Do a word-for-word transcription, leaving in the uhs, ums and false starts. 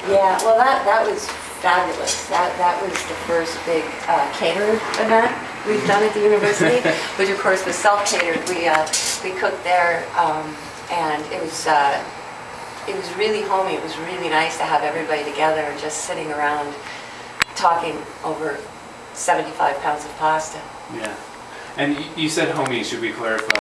Yeah, well, that, that was fabulous. That, that was the first big uh, catered event we've done at the university, which of course was self-catered. We, uh, we cooked there, um, and it was, uh, it was really homey. It was really nice to have everybody together and just sitting around talking over seventy-five pounds of pasta. Yeah. And you said homey, should we clarify